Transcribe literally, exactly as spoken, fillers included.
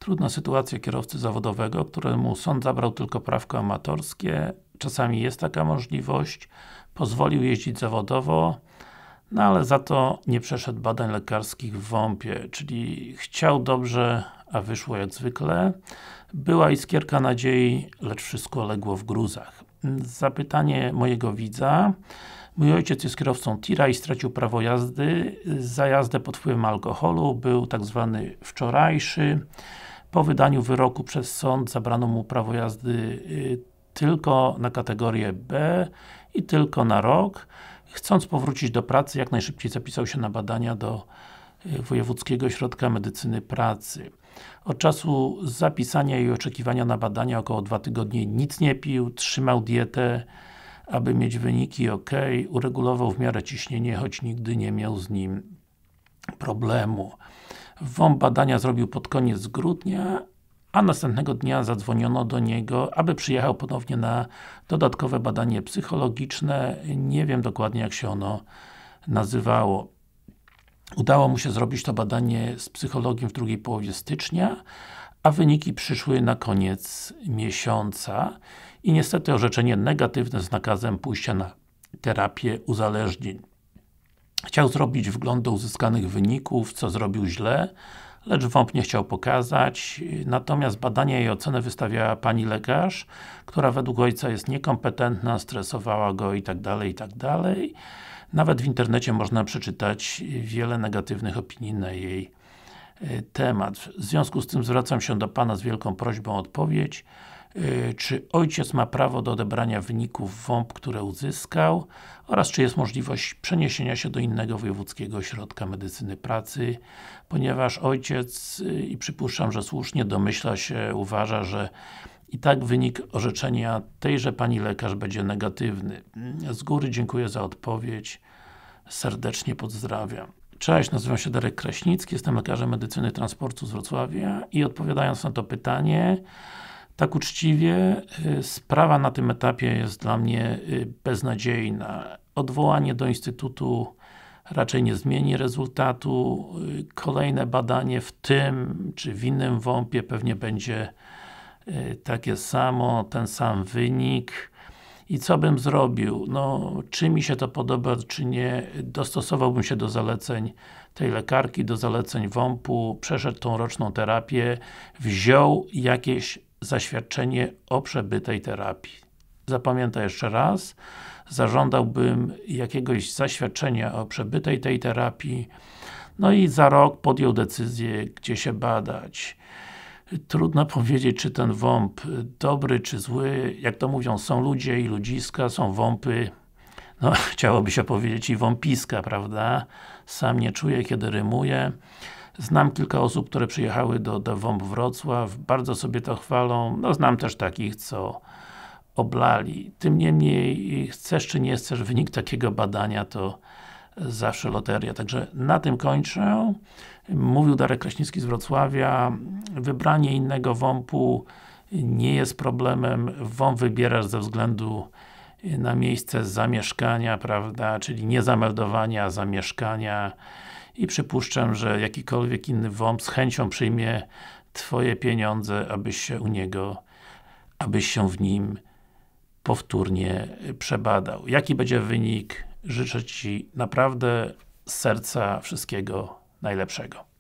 Trudna sytuacja kierowcy zawodowego, któremu sąd zabrał tylko prawko amatorskie. Czasami jest taka możliwość. Pozwolił jeździć zawodowo, no ale za to nie przeszedł badań lekarskich w WOMP-ie, czyli chciał dobrze, a wyszło jak zwykle. Była iskierka nadziei, lecz wszystko legło w gruzach. Zapytanie mojego widza. Mój ojciec jest kierowcą tira i stracił prawo jazdy za jazdę pod wpływem alkoholu. Był tak zwany wczorajszy. Po wydaniu wyroku przez sąd zabrano mu prawo jazdy tylko na kategorię B i tylko na rok. Chcąc powrócić do pracy, jak najszybciej zapisał się na badania do Wojewódzkiego Ośrodka Medycyny Pracy. Od czasu zapisania i oczekiwania na badania około dwa tygodnie nic nie pił, trzymał dietę, aby mieć wyniki ok, uregulował w miarę ciśnienie, choć nigdy nie miał z nim problemu. WOMP badania zrobił pod koniec grudnia, a następnego dnia zadzwoniono do niego, aby przyjechał ponownie na dodatkowe badanie psychologiczne. Nie wiem dokładnie, jak się ono nazywało. Udało mu się zrobić to badanie z psychologiem w drugiej połowie stycznia, a wyniki przyszły na koniec miesiąca i niestety orzeczenie negatywne z nakazem pójścia na terapię uzależnień. Chciał zrobić wgląd do uzyskanych wyników, co zrobił źle, lecz WOMP nie chciał pokazać, natomiast badania i ocenę wystawiała pani lekarz, która według ojca jest niekompetentna, stresowała go itd., itd. Nawet w internecie można przeczytać wiele negatywnych opinii na jej temat. W związku z tym zwracam się do Pana z wielką prośbą o odpowiedź. Czy ojciec ma prawo do odebrania wyników WOMP, które uzyskał, oraz czy jest możliwość przeniesienia się do innego Wojewódzkiego Ośrodka Medycyny Pracy, ponieważ ojciec, i przypuszczam, że słusznie, domyśla się, uważa, że i tak wynik orzeczenia tejże pani lekarz będzie negatywny. Z góry dziękuję za odpowiedź. Serdecznie pozdrawiam. Cześć, nazywam się Darek Kraśnicki, jestem lekarzem medycyny transportu z Wrocławia i odpowiadając na to pytanie, tak uczciwie, sprawa na tym etapie jest dla mnie beznadziejna. Odwołanie do Instytutu raczej nie zmieni rezultatu. Kolejne badanie w tym, czy w innym WOMP-ie pewnie będzie takie samo, ten sam wynik. I co bym zrobił? No, czy mi się to podoba, czy nie, dostosowałbym się do zaleceń tej lekarki, do zaleceń WOMP-u, przeszedł tą roczną terapię, wziął jakieś zaświadczenie o przebytej terapii. Zapamiętaj jeszcze raz, zażądałbym jakiegoś zaświadczenia o przebytej tej terapii, no i za rok podjął decyzję, gdzie się badać. Trudno powiedzieć, czy ten WOMP dobry, czy zły. Jak to mówią, są ludzie i ludziska, są WOMP-y, no chciałoby się powiedzieć i WOMPiska, prawda? Sam nie czuję, kiedy rymuję. Znam kilka osób, które przyjechały do, do WOMP Wrocław, bardzo sobie to chwalą, no znam też takich, co oblali. Tym niemniej, chcesz czy nie chcesz, wynik takiego badania to zawsze loteria. Także na tym kończę. Mówił Darek Kraśnicki z Wrocławia. Wybranie innego WOMP-u nie jest problemem. WOMP wybierasz ze względu na miejsce zamieszkania, prawda, czyli nie zameldowania, a zamieszkania. I przypuszczam, że jakikolwiek inny WOMP z chęcią przyjmie Twoje pieniądze, abyś się u niego, abyś się w nim powtórnie przebadał. Jaki będzie wynik? Życzę Ci naprawdę z serca wszystkiego najlepszego.